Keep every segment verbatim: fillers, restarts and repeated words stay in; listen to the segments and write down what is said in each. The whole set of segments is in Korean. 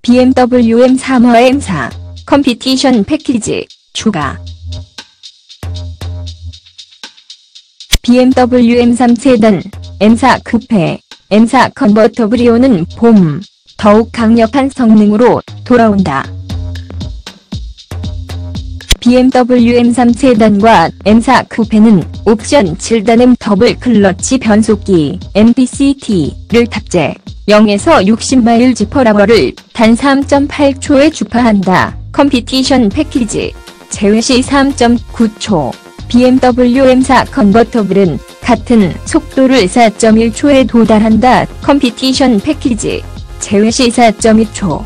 비엠더블유 엠 삼 화 엠사 컴피티션 패키지 추가. 비엠더블유 엠 삼 세단, 엠사 쿠페, 엠사 컨버터블리오는 봄, 더욱 강력한 성능으로 돌아온다. 비엠더블유 엠 삼 세단과 엠사 쿠페는 옵션 칠 단 M 더블 클러치 변속기 엠피씨티를 탑재, 영에서 육십 마일즈 퍼 아워를 단 삼 점 팔 초에 주파한다. 컴피티션 패키지 제외시 삼 점 구 초. 비엠더블유 엠 사 컨버터블은 같은 속도를 사 점 일 초에 도달한다. 컴피티션 패키지 제외시 사 점 이 초.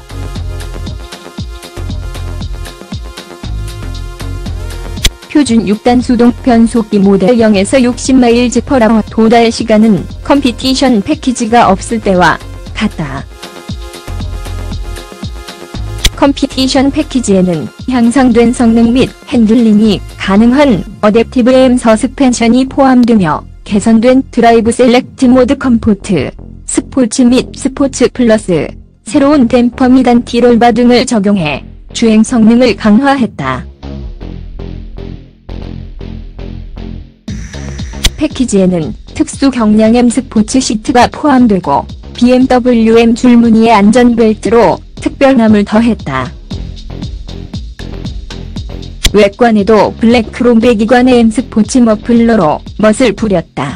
표준 육 단 수동 변속기 모델 영에서 육십 마일즈 퍼 아워 도달 시간은 컴피티션 패키지가 없을 때와 같다. 컴피티션 패키지에는 향상된 성능 및 핸들링이 가능한 어댑티브 엠 서스펜션이 포함되며 개선된 드라이브 셀렉트 모드 컴포트, 스포츠 및 스포츠 플러스, 새로운 댐퍼 및 안티롤바 등을 적용해 주행 성능을 강화했다. 패키지에는 특수 경량 M 스포츠 시트가 포함되고 비엠더블유 M 줄무늬의 안전벨트로 특별함을 더했다. 외관에도 블랙 크롬 배기관의 M 스포츠 머플러로 멋을 부렸다.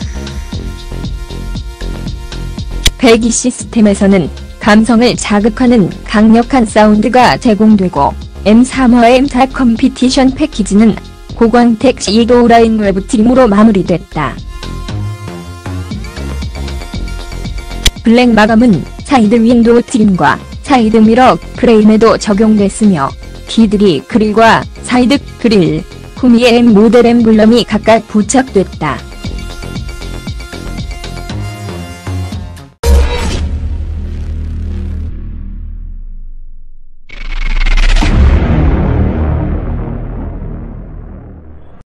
배기 시스템에서는 감성을 자극하는 강력한 사운드가 제공되고 엠 삼 화 엠사 컴피티션 패키지는 고광택 시도 라인 외부 트림으로 마무리됐다. 블랙 마감은 사이드 윈도우 트림과 사이드 미러 프레임에도 적용됐으며 티들이 그릴과 사이드 그릴, 후미의 M 모델 엠블럼이 각각 부착됐다.